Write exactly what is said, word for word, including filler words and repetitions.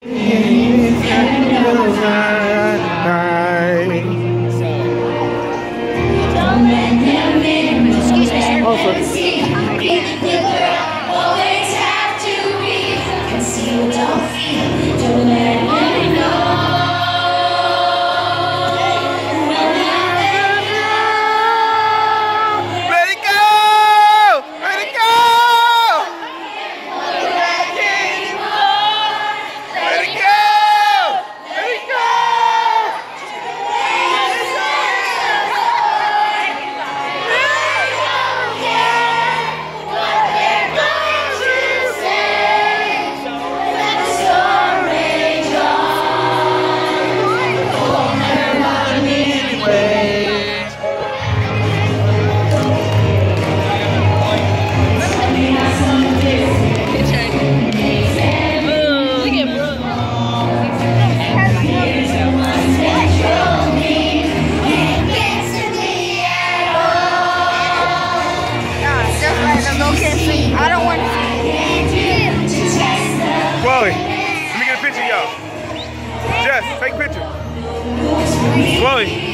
I don't want to see. Chloe, let me get a picture of y'all. Jess, take a picture. Chloe.